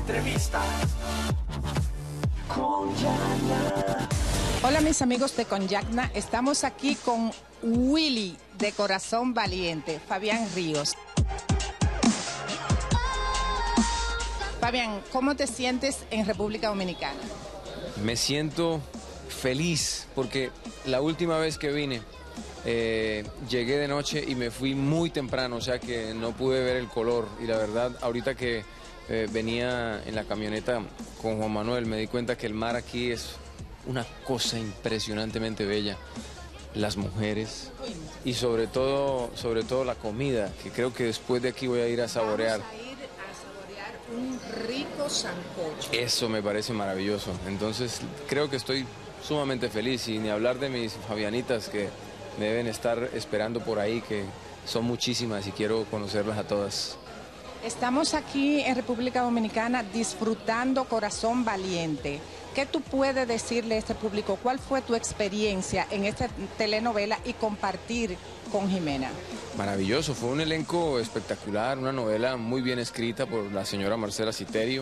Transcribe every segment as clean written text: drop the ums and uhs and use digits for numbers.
entrevista con Yagna. Hola mis amigos de Conyagna, estamos aquí con Willy de Corazón Valiente, Fabián Ríos. Fabián, ¿cómo te sientes en República Dominicana? Me siento feliz porque la última vez que vine llegué de noche y me fui muy temprano, o sea que no pude ver el color, y la verdad ahorita que venía en la camioneta con Juan Manuel me di cuenta que el mar aquí es una cosa impresionantemente bella, las mujeres y sobre todo la comida, que creo que después de aquí voy a ir a saborear. Vamos a ir a saborear un rico sancocho. Eso me parece maravilloso, entonces creo que estoy sumamente feliz, y ni hablar de mis fabianitas que me deben estar esperando por ahí, que son muchísimas y quiero conocerlas a todas. Estamos aquí en República Dominicana disfrutando Corazón Valiente. ¿Qué tú puedes decirle a este público? ¿Cuál fue tu experiencia en esta telenovela y compartir con Jimena? Maravilloso, fue un elenco espectacular, una novela muy bien escrita por la señora Marcela Citerio,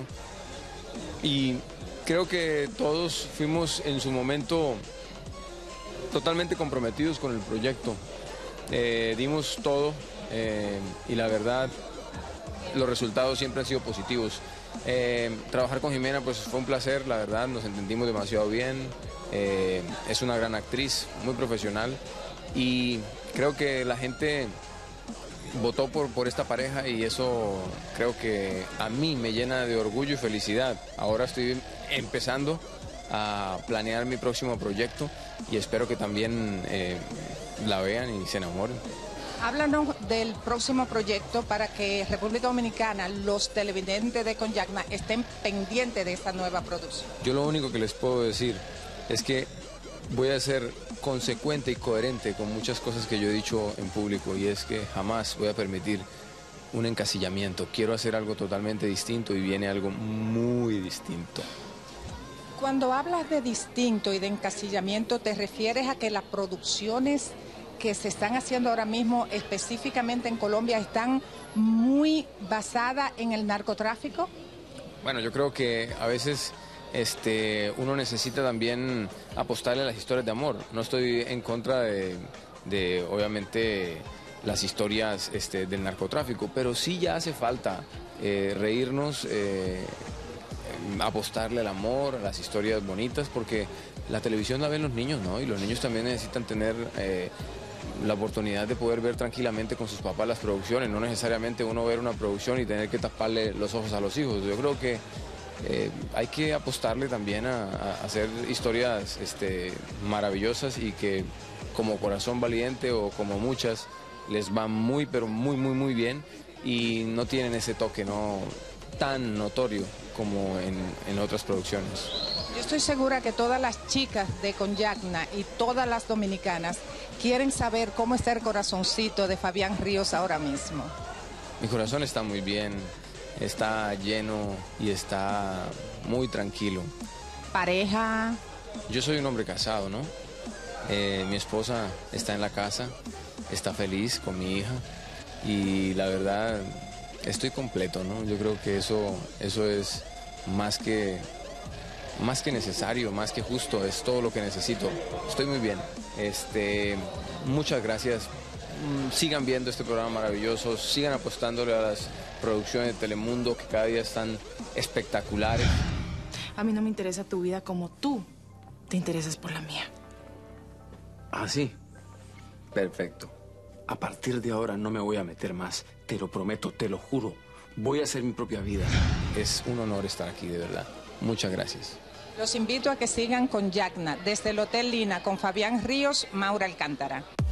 y creo que todos fuimos en su momento totalmente comprometidos con el proyecto. Dimos todo y la verdad los resultados siempre han sido positivos. Trabajar con Jimena pues fue un placer, la verdad nos entendimos demasiado bien. Es una gran actriz, muy profesional, y creo que la gente votó por esta pareja, y eso creo que a mí me llena de orgullo y felicidad. Ahora estoy empezando a planear mi próximo proyecto y espero que también la vean y se enamoren. Háblanos del próximo proyecto para que República Dominicana, los televidentes de Conyagna, estén pendientes de esta nueva producción. Yo lo único que les puedo decir es que voy a ser consecuente y coherente con muchas cosas que yo he dicho en público, y es que jamás voy a permitir un encasillamiento. Quiero hacer algo totalmente distinto y viene algo muy distinto. Cuando hablas de distinto y de encasillamiento, ¿te refieres a que las producciones que se están haciendo ahora mismo específicamente en Colombia están muy basadas en el narcotráfico? Bueno, yo creo que a veces uno necesita también apostarle a las historias de amor. No estoy en contra de obviamente, las historias del narcotráfico, pero sí ya hace falta reírnos, apostarle al amor, a las historias bonitas, porque la televisión la ven los niños, ¿no? Y los niños también necesitan tener la oportunidad de poder ver tranquilamente con sus papás las producciones, no necesariamente uno ver una producción y tener que taparle los ojos a los hijos. Yo creo que hay que apostarle también a hacer historias maravillosas, y que como Corazón Valiente o como muchas les va muy, pero muy, muy, muy bien, y no tienen ese toque no tan notorio como en otras producciones. Yo estoy segura que todas las chicas de Conyagna y todas las dominicanas quieren saber cómo está el corazoncito de Fabián Ríos ahora mismo. Mi corazón está muy bien, está lleno y está muy tranquilo. Pareja. Yo soy un hombre casado, ¿no? Mi esposa está en la casa, está feliz con mi hija, y la verdad estoy completo, ¿no? Yo creo que eso es más que necesario, más que justo, es todo lo que necesito. Estoy muy bien. Muchas gracias. Sigan viendo este programa maravilloso, sigan apostándole a las producciones de Telemundo, que cada día están espectaculares. A mí no me interesa tu vida como tú te interesas por la mía. ¿Ah, sí? Perfecto. A partir de ahora no me voy a meter más. Te lo prometo, te lo juro. Voy a hacer mi propia vida. Es un honor estar aquí, de verdad. Muchas gracias. Los invito a que sigan Conyagna desde el Hotel Lina con Fabián Ríos, Maura Alcántara.